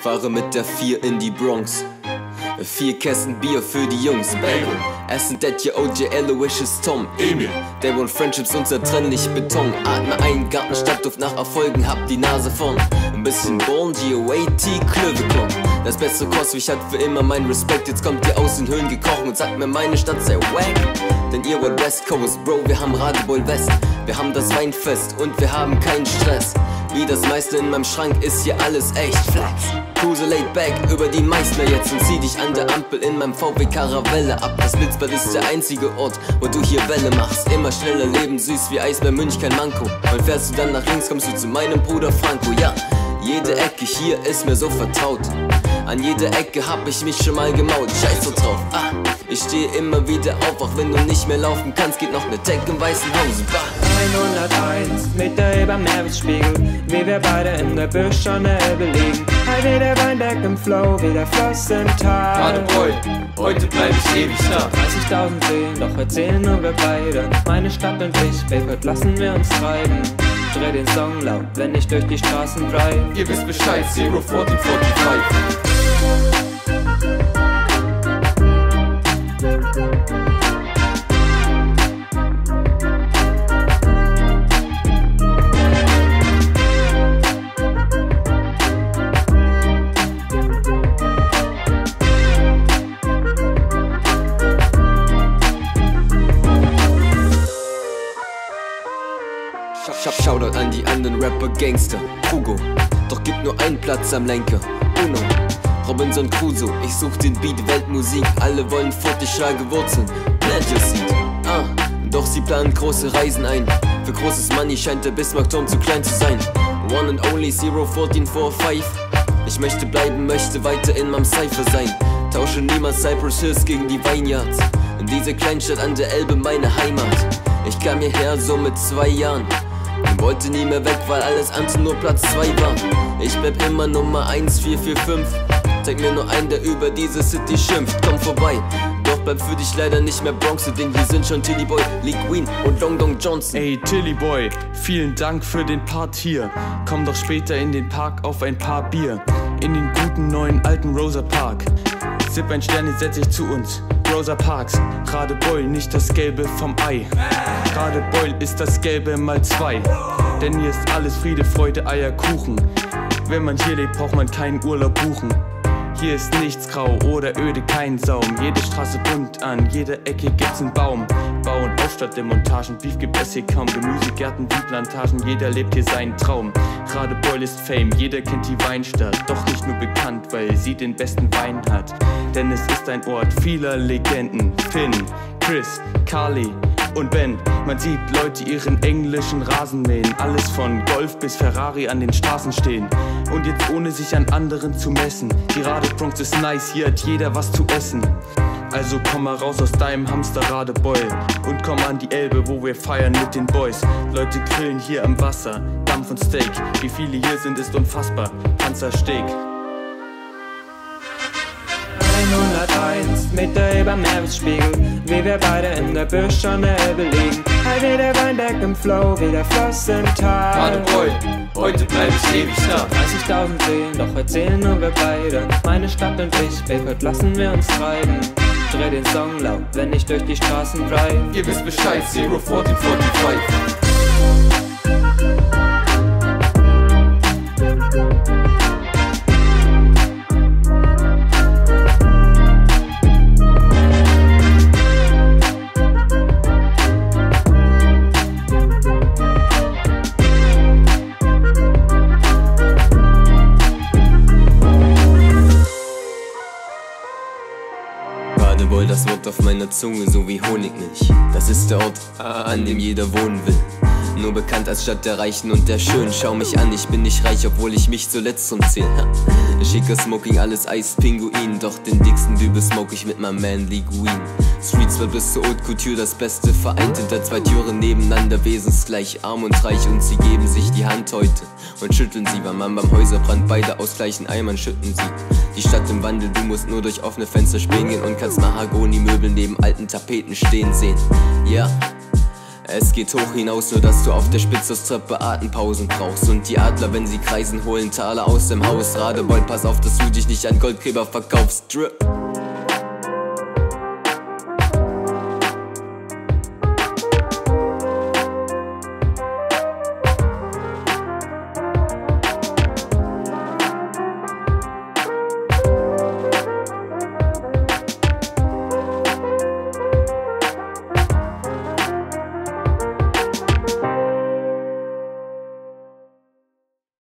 Fahre mit der 4 in die Bronx. 4 Kästen Bier für die Jungs, Baby. Essen Detje, OJ, Aloysius, Tom, Emil. They want friendships, unzertrennlich Beton. Atme ein, Gartenstadtduft nach Erfolgen, hab die Nase vorn. Ein bisschen Born, G.O.A.T, Klöweklon. Das beste Kostwig hat für immer meinen Respekt. Jetzt kommt ihr aus den Höhlen gekrochen und sagt mir, meine Stadt sei wack. Denn ihr wollt West Coast, Bro, wir haben Radebeul West. Wir haben das Weinfest und wir haben keinen Stress. Wie das meiste in meinem Schrank ist hier alles echt Flex. Cruise laid back über die Meißner jetzt und zieh dich an der Ampel in meinem VW Caravelle ab. Das Blitzbad ist der einzige Ort, wo du hier Welle machst. Immer schneller leben, süß wie Eis bei Münch, kein Manko. Und fährst du dann nach links, kommst du zu meinem Bruder Franco. Ja, jede Ecke hier ist mir so vertraut. An jeder Ecke hab ich mich schon mal gemaut, scheiß so drauf. Ich stehe immer wieder auf, auch wenn du nicht mehr laufen kannst, geht noch ne Tech im weißen Haus. 101 Meter über Meeresspiegel, wie wir beide in der Büsch an der Elbe liegen. Halt wie der Weinberg im Flow, wie der Fluss im Tal. Radebeul, heute bleib ich ewig da. 30.000 Seen, doch erzählen nur wir beide. Meine Stadt und ich, Babe, heute lassen wir uns treiben. Dreh den Song laut, wenn ich durch die Straßen drive. Ihr wisst Bescheid, 01445. Shoutout an die anderen Rapper, Gangster, Hugo. Doch gibt nur einen Platz am Lenker, Uno. Robinson Crusoe, ich such den Beat, Weltmusik. Alle wollen fort, ich schlage Wurzeln, plant your seed. Doch sie planen große Reisen ein. Für großes Money scheint der Bismarckturm zu klein zu sein. One and only 01445. Ich möchte bleiben, möchte weiter in meinem Cypher sein. Tausche niemals Cypress Hills gegen die Vineyards. In diese Kleinstadt an der Elbe, meine Heimat. Ich kam hierher so mit 2 Jahren. Ich wollte nie mehr weg, weil alles andere nur Platz 2 war. Ich bleib immer Nummer 1, 445. Zeig mir nur einen, der über diese City schimpft. Komm vorbei, doch bleib für dich leider nicht mehr Bronx. Denn hier sind schon Tilly Boy, Lee Queen und Long Dong Johnson. Ey Tilly Boy, vielen Dank für den Part hier. Komm doch später in den Park auf ein paar Bier. In den guten neuen alten Rosa Park. Sipp ein Stern, jetzt setz dich zu uns. Rosa Parks, Radebeul, nicht das Gelbe vom Ei. Radebeul ist das Gelbe mal 2. Denn hier ist alles Friede, Freude, Eierkuchen. Wenn man hier lebt, braucht man keinen Urlaub buchen. Hier ist nichts grau oder öde, kein Saum. Jede Straße bunt an, jeder Ecke gibt's einen Baum. Bau- und Aufstadtdemontagen, Beef gibt es hier kaum. Gemüsegärten wie Plantagen, jeder lebt hier seinen Traum. Radebeul ist Fame, jeder kennt die Weinstadt. Doch nicht nur bekannt, weil sie den besten Wein hat. Denn es ist ein Ort vieler Legenden. Finn, Chris, Carly und Ben. Man sieht Leute ihren englischen Rasen mähen. Alles von Golf bis Ferrari an den Straßen stehen. Und jetzt ohne sich an anderen zu messen. Die Radebronx ist nice, hier hat jeder was zu essen. Also komm mal raus aus deinem Hamster-Radebeul und komm an die Elbe, wo wir feiern mit den Boys. Leute grillen hier am Wasser, Dampf und Steak. Wie viele hier sind, ist unfassbar, Panzersteak. 101 Meter über Meeresspiegel, wie wir beide in der Büsch an der Elbe liegen. Halt wie der Weinberg im Flow, wie der Fluss im Tal. Radebeul, heute bleib ich ewig da. 30.000 Seen, doch erzählen nur wir beide. Meine Stadt und ich, Babe, heute lassen wir uns treiben. Dreh den Song laut, wenn ich durch die Straßen drive. Ihr wisst Bescheid, 01445. Radebeul, das Wort auf meiner Zunge, so wie Honigmilch. Das ist der Ort, an dem jeder wohnen will. Nur bekannt als Stadt der Reichen und der Schönen. Schau mich an, ich bin nicht reich, obwohl ich mich zuletzt zum zähl. Schicker Smoking, alles Eis, Pinguin. Doch den dicksten Dübel smoke ich mit meinem Man Lee Queen. Streetswell bis zur Haute Couture, das Beste vereint hinter 2 Türen nebeneinander, wesensgleich, arm und reich. Und sie geben sich die Hand heute und schütteln sie, weil man beim Häuserbrand beide aus gleichen Eimern schütten sieht. Die Stadt im Wandel, du musst nur durch offene Fenster spähen gehen und kannst Mahagoni-Möbel neben alten Tapeten stehen sehen. Ja, Es geht hoch hinaus, nur dass du auf der Spitzhaustrappe Atempausen brauchst. Und die Adler, wenn sie kreisen, holen Taler aus dem Haus. Radebeul, pass auf, dass du dich nicht an Goldgräber verkaufst. Drip.